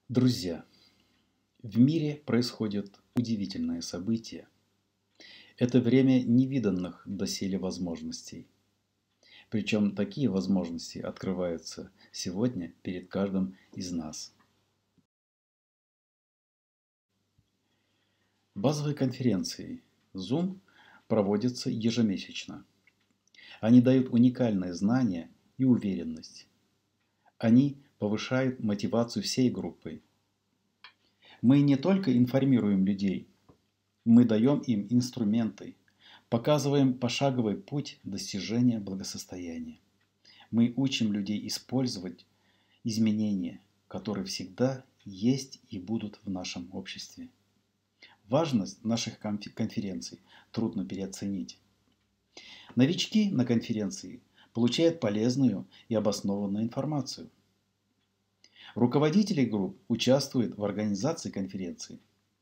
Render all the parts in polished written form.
Друзья, в мире происходят удивительные события. Это время невиданных доселе возможностей. Причем такие возможности открываются сегодня перед каждым из нас. Базовые конференции Zoom проводятся ежемесячно. Они дают уникальные знания и уверенность. Они повышают мотивацию всей группы. Мы не только информируем людей, мы даем им инструменты, показываем пошаговый путь достижения благосостояния. Мы учим людей использовать изменения, которые всегда есть и будут в нашем обществе. Важность наших конференций трудно переоценить. Новички на конференции получают полезную и обоснованную информацию. Руководители групп участвуют в организации конференции.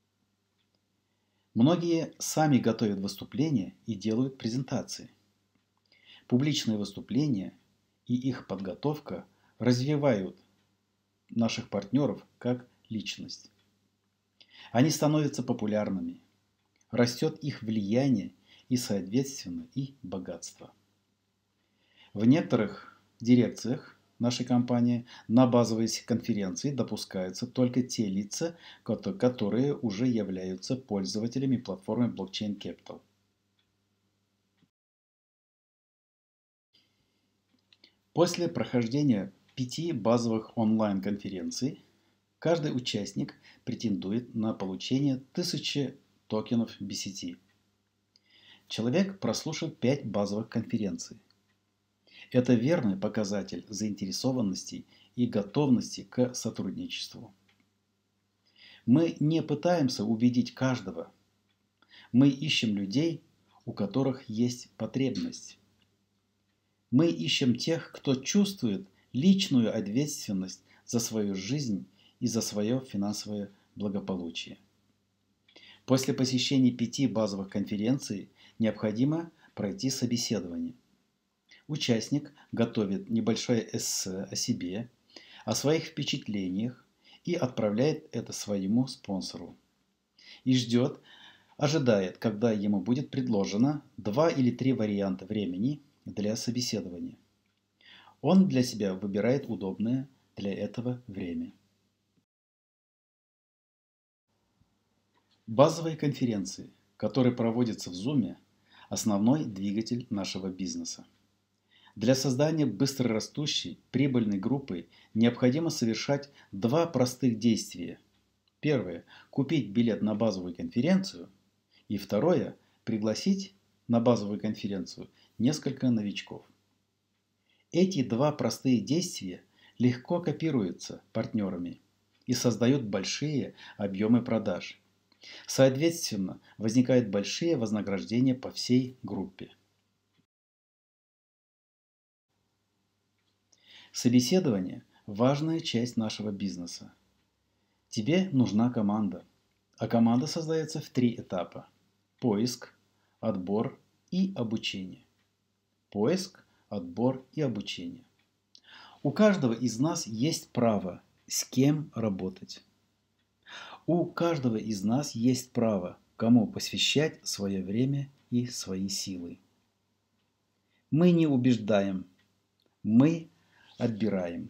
Многие сами готовят выступления и делают презентации. Публичные выступления и их подготовка развивают наших партнеров как личность. Они становятся популярными, растет их влияние и, соответственно, и богатство. В некоторых дирекциях нашей компании на базовые конференции допускаются только те лица, которые уже являются пользователями платформы Blockchain Capital. После прохождения 5 базовых онлайн-конференций каждый участник претендует на получение 1000 токенов BCT. Человек прослушал 5 базовых конференций. Это верный показатель заинтересованности и готовности к сотрудничеству. Мы не пытаемся убедить каждого. Мы ищем людей, у которых есть потребность. Мы ищем тех, кто чувствует личную ответственность за свою жизнь и за свое финансовое благополучие. После посещения 5 базовых конференций необходимо пройти собеседование. Участник готовит небольшое эссе о себе, о своих впечатлениях и отправляет это своему спонсору. И ожидает, когда ему будет предложено 2 или 3 варианта времени для собеседования. Он для себя выбирает удобное для этого время. Базовые конференции, которые проводятся в Zoom, основной двигатель нашего бизнеса. Для создания быстрорастущей, прибыльной группы необходимо совершать 2 простых действия. Первое – купить билет на базовую конференцию. И второе – пригласить на базовую конференцию несколько новичков. Эти 2 простые действия легко копируются партнерами и создают большие объемы продаж. Соответственно, возникают большие вознаграждения по всей группе. Собеседование – важная часть нашего бизнеса. Тебе нужна команда, а команда создается в 3 этапа – поиск, отбор и обучение. Поиск, отбор и обучение. У каждого из нас есть право, с кем работать. У каждого из нас есть право, кому посвящать свое время и свои силы. Мы не убеждаем, мы отбираем.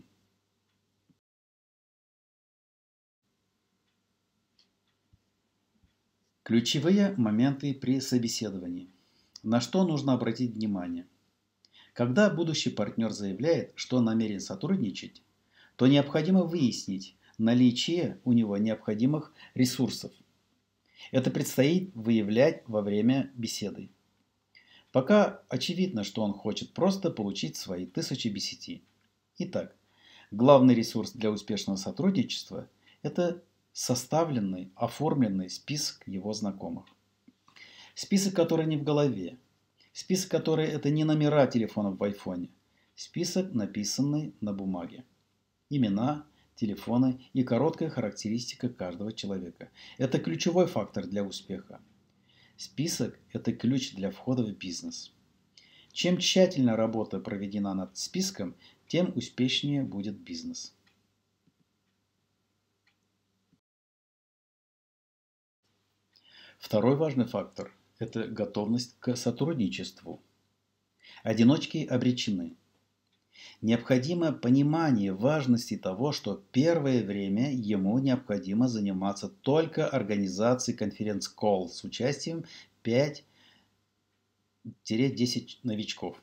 Ключевые моменты при собеседовании. На что нужно обратить внимание? Когда будущий партнер заявляет, что намерен сотрудничать, то необходимо выяснить наличие у него необходимых ресурсов. Это предстоит выявлять во время беседы. Пока очевидно, что он хочет просто получить свои 1000 BCT. Итак, главный ресурс для успешного сотрудничества – это составленный, оформленный список его знакомых. Список, который не в голове. Список, который это не номера телефонов в айфоне. Список, написанный на бумаге. Имена, телефоны и короткая характеристика каждого человека. Это ключевой фактор для успеха. Список – это ключ для входа в бизнес. Чем тщательно работа проведена над списком, тем успешнее будет бизнес. Второй важный фактор – это готовность к сотрудничеству. Одиночки обречены. Необходимо понимание важности того, что первое время ему необходимо заниматься только организацией конференц-колл с участием 5-10 новичков.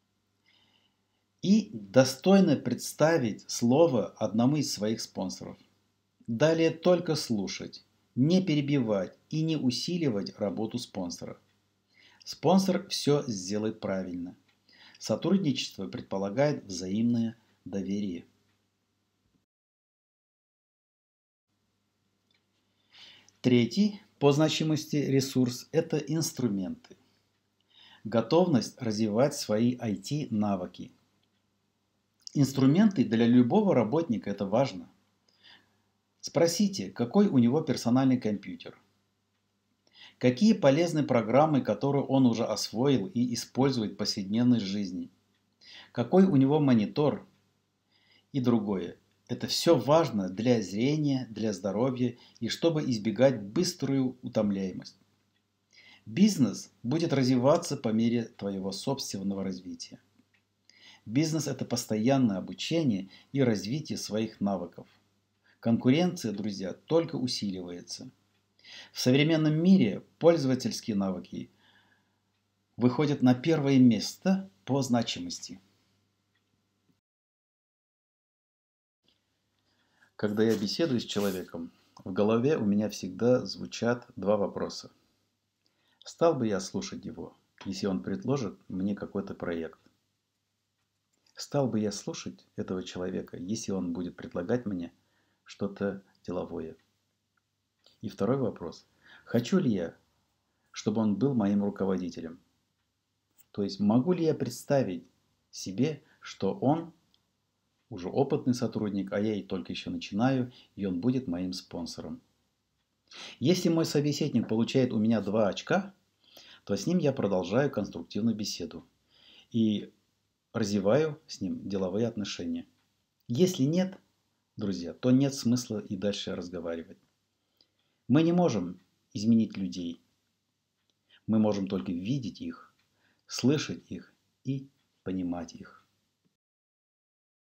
И достойно представить слово одному из своих спонсоров. Далее только слушать, не перебивать и не усиливать работу спонсора. Спонсор все сделает правильно. Сотрудничество предполагает взаимное доверие. Третий по значимости ресурс – это инструменты. Готовность развивать свои IT-навыки. Инструменты для любого работника – это важно. Спросите, какой у него персональный компьютер. Какие полезные программы, которые он уже освоил и использует в повседневной жизни. Какой у него монитор и другое. Это все важно для зрения, для здоровья и чтобы избегать быструю утомляемость. Бизнес будет развиваться по мере твоего собственного развития. Бизнес – это постоянное обучение и развитие своих навыков. Конкуренция, друзья, только усиливается. В современном мире пользовательские навыки выходят на первое место по значимости. Когда я беседую с человеком, в голове у меня всегда звучат два вопроса. Стал бы я слушать его, если он предложит мне какой-то проект? Стал бы я слушать этого человека, если он будет предлагать мне что-то деловое? И второй вопрос. Хочу ли я, чтобы он был моим руководителем? То есть могу ли я представить себе, что он уже опытный сотрудник, а я и только еще начинаю, и он будет моим спонсором? Если мой собеседник получает у меня 2 очка, то с ним я продолжаю конструктивную беседу и развиваю с ним деловые отношения. Если нет, друзья, то нет смысла и дальше разговаривать. Мы не можем изменить людей. Мы можем только видеть их, слышать их и понимать их.